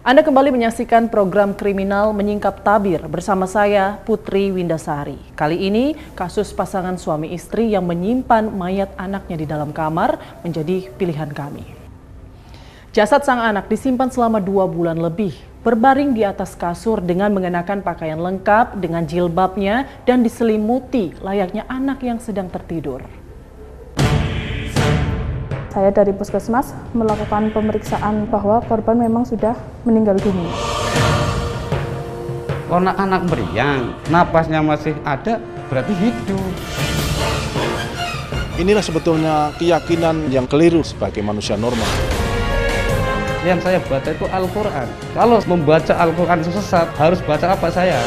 Anda kembali menyaksikan program Kriminal Menyingkap Tabir bersama saya, Putri Windasari. Kali ini, kasus pasangan suami istri yang menyimpan mayat anaknya di dalam kamar menjadi pilihan kami. Jasad sang anak disimpan selama 2 bulan lebih, berbaring di atas kasur dengan mengenakan pakaian lengkap dengan jilbabnya dan diselimuti layaknya anak yang sedang tertidur. Saya dari puskesmas melakukan pemeriksaan bahwa korban memang sudah meninggal dunia. Kalau anak meriang, napasnya masih ada, berarti hidup. Inilah sebetulnya keyakinan yang keliru sebagai manusia normal. Yang saya baca itu Al-Quran. Kalau membaca Al-Quran sesat, harus baca apa saya?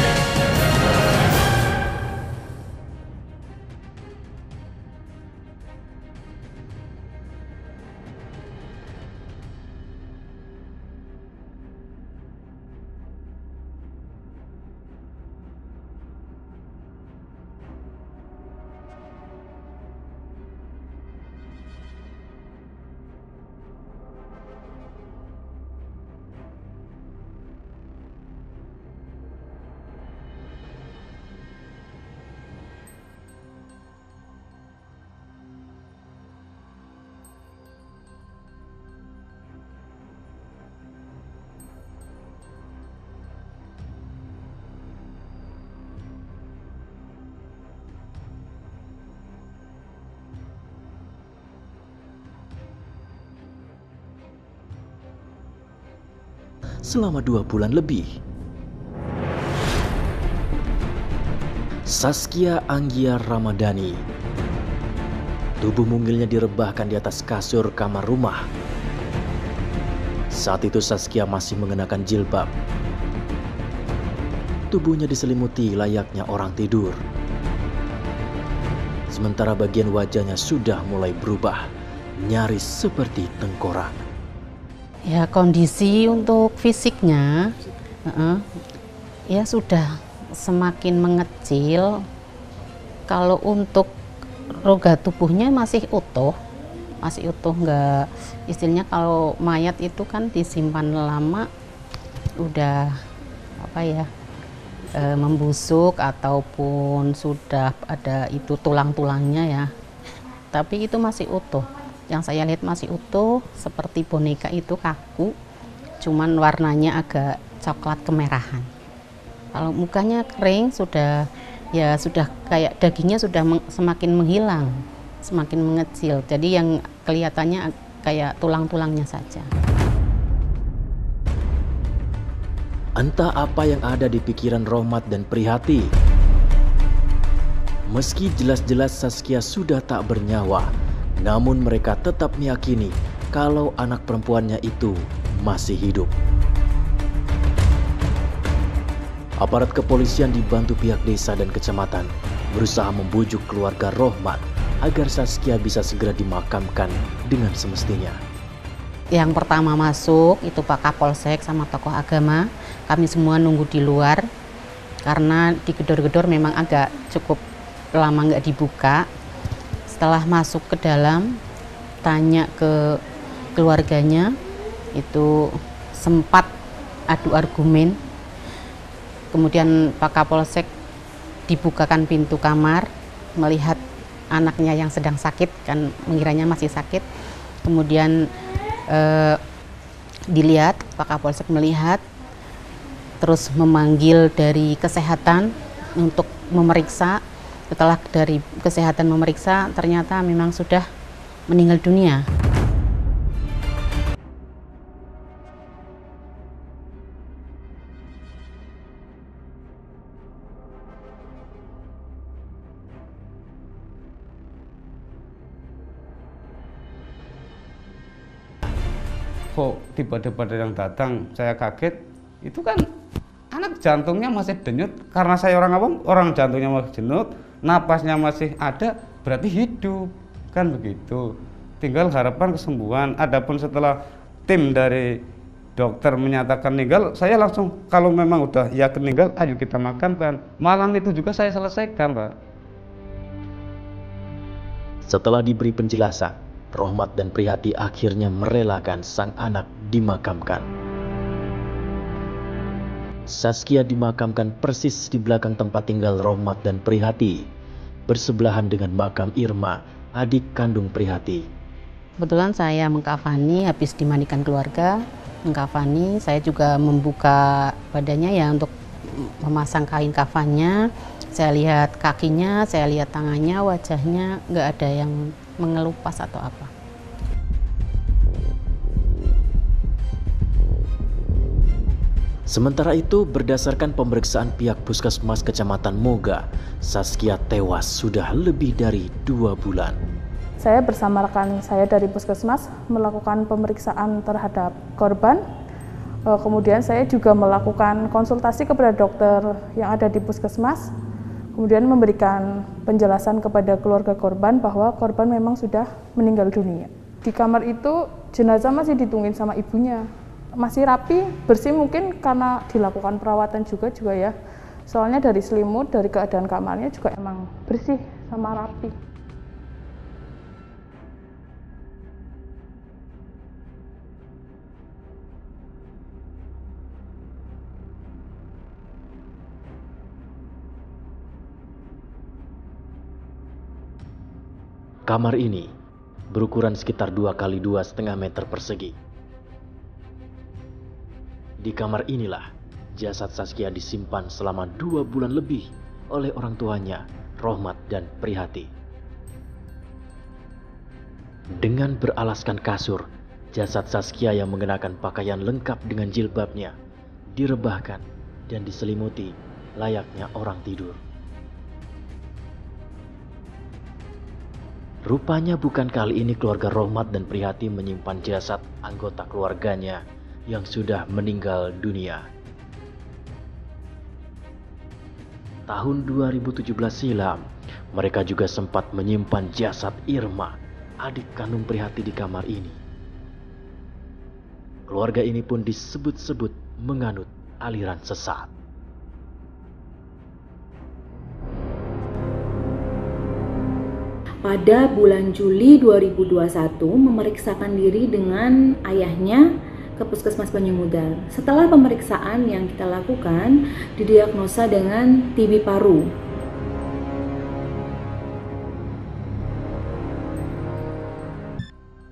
Selama 2 bulan lebih. Saskia Anggia Ramadhani. Tubuh mungilnya direbahkan di atas kasur kamar rumah. Saat itu Saskia masih mengenakan jilbab. Tubuhnya diselimuti layaknya orang tidur. Sementara bagian wajahnya sudah mulai berubah, nyaris seperti tengkorak. Ya, kondisi untuk fisiknya ya sudah semakin mengecil. Kalau untuk roga tubuhnya masih utuh, nggak, istilahnya kalau mayat itu kan disimpan lama udah membusuk ataupun sudah ada itu tulang-tulangnya ya, tapi itu masih utuh. Yang saya lihat masih utuh, seperti boneka itu kaku, cuman warnanya agak coklat kemerahan. Kalau mukanya kering, sudah kayak dagingnya sudah semakin menghilang, semakin mengecil. Jadi yang kelihatannya kayak tulang-tulangnya saja. Entah apa yang ada di pikiran Rohmat dan Prihati. Meski jelas-jelas Saskia sudah tak bernyawa, namun mereka tetap meyakini kalau anak perempuannya itu masih hidup. Aparat kepolisian dibantu pihak desa dan kecamatan berusaha membujuk keluarga Rohmat agar Saskia bisa segera dimakamkan dengan semestinya. Yang pertama masuk itu Pak Kapolsek sama tokoh agama. Kami semua nunggu di luar karena di gedor-gedor memang agak cukup lama nggak dibuka. Setelah masuk ke dalam, tanya ke keluarganya, itu sempat adu argumen. Kemudian Pak Kapolsek dibukakan pintu kamar, melihat anaknya yang sedang sakit, kan mengiranya masih sakit. Kemudian dilihat, Pak Kapolsek melihat, terus memanggil dari kesehatan untuk memeriksa. Setelah dari kesehatan memeriksa, ternyata memang sudah meninggal dunia. Kok tiba-tiba ada yang datang, saya kaget. Itu kan anak jantungnya masih denyut, karena saya orang awam, orang jantungnya masih denyut, napasnya masih ada, berarti hidup, kan begitu. Tinggal harapan kesembuhan. Adapun setelah tim dari dokter menyatakan meninggal, saya langsung kalau memang udah yakin meninggal, ayo kita makamkan. Malam itu juga saya selesaikan, Pak. Setelah diberi penjelasan, Rohmat dan Prihati akhirnya merelakan sang anak dimakamkan. Saskia dimakamkan persis di belakang tempat tinggal Rohmat dan Prihati, bersebelahan dengan makam Irma, adik kandung Prihati. Kebetulan saya mengkafani, habis dimandikan keluarga, mengkafani, saya juga membuka badannya ya untuk memasang kain kafannya. Saya lihat kakinya, saya lihat tangannya, wajahnya, nggak ada yang mengelupas atau apa. Sementara itu, berdasarkan pemeriksaan pihak Puskesmas Kecamatan Moga, Saskia tewas sudah lebih dari 2 bulan. Saya bersama rekan saya dari Puskesmas melakukan pemeriksaan terhadap korban. Kemudian saya juga melakukan konsultasi kepada dokter yang ada di Puskesmas. Kemudian memberikan penjelasan kepada keluarga korban bahwa korban memang sudah meninggal dunia. Di kamar itu jenazah masih ditungguin sama ibunya. Masih rapi, bersih mungkin karena dilakukan perawatan juga ya. Soalnya dari selimut, dari keadaan kamarnya juga emang bersih sama rapi. Kamar ini berukuran sekitar 2 kali 2,5 meter persegi. Di kamar inilah jasad Saskia disimpan selama 2 bulan lebih oleh orang tuanya, Rohmat dan Prihati. Dengan beralaskan kasur, jasad Saskia yang mengenakan pakaian lengkap dengan jilbabnya direbahkan dan diselimuti layaknya orang tidur. Rupanya bukan kali ini keluarga Rohmat dan Prihati menyimpan jasad anggota keluarganya yang sudah meninggal dunia. Tahun 2017 silam, mereka juga sempat menyimpan jasad Irma, adik kandung Prihati di kamar ini. Keluarga ini pun disebut-sebut menganut aliran sesat. Pada bulan Juli 2021 memeriksakan diri dengan ayahnya ke Puskesmas Banyumudar. Setelah pemeriksaan yang kita lakukan, didiagnosa dengan TB paru.